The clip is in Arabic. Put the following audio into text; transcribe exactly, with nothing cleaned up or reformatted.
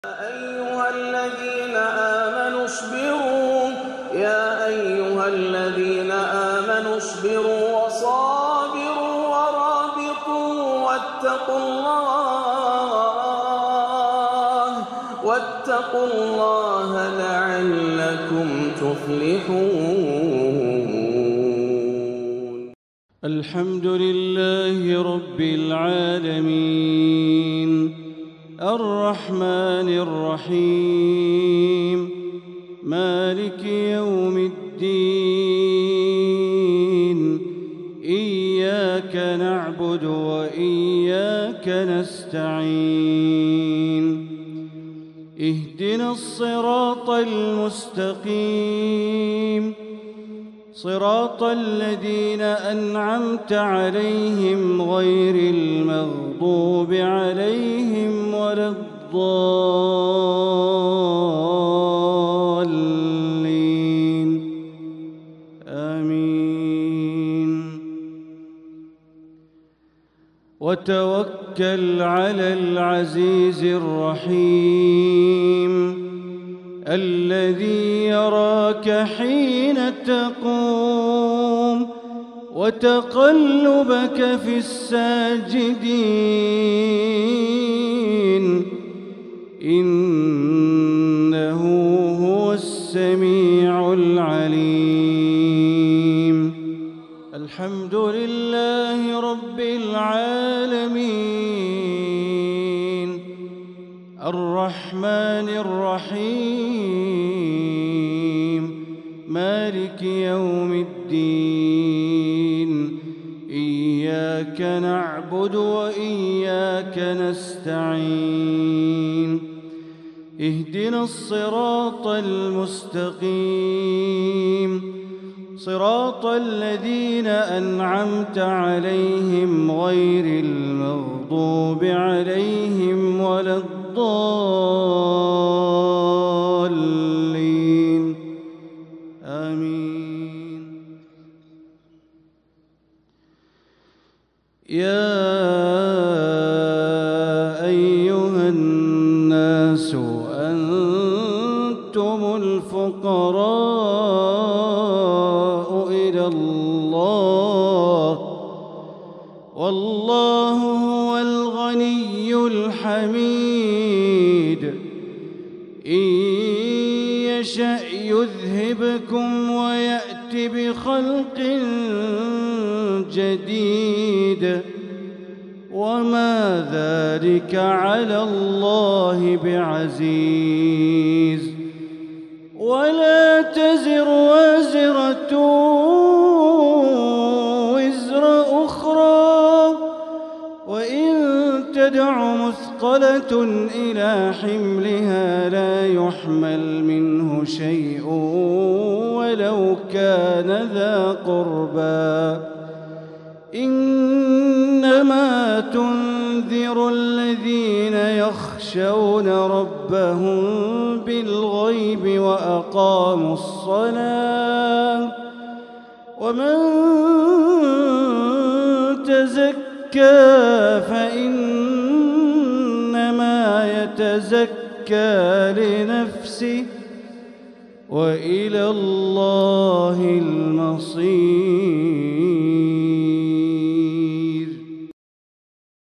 أيها الذين آمنوا اصبروا يا أيها الذين آمنوا اصبروا وصابروا ورابطوا واتقوا الله واتقوا الله لعلكم تفلحون. الحمد لله رب العالمين الرحمن الرحيم مالك يوم الدين إياك نعبد وإياك نستعين اهدنا الصراط المستقيم صراط الذين أنعمت عليهم غير المغضوب عليهم ولا الضالين آمين. وتوكل على العزيز الرحيم الذي يراك حين تقوم وتقلبك في الساجدين إنه هو السميع العليم. الحمد لله رب العالمين الرحمن الرحيم مالك يوم الدين إياك نعبد وإياك نستعين اهدنا الصراط المستقيم صراط الذين أنعمت عليهم غير المغضوب عليهم ولا الضالين آمين. يا أيها الناس أنتم الفقراء إلى الله والله هو الغني الحميد إن يشأ يذهبكم ويأت بخلق جديد وما ذلك على الله بعزيز. ولا تزر وازرة وزر أخرى وإن تدع مثقلة إلى حملها لا يحمل منه شيء ولو كان ذا قربى إنما تنذر الذين يخشون ربهم بالغيب وأقاموا الصلاة ومن تزكى فإنما يتزكى لنفسه وإلى الله المصير.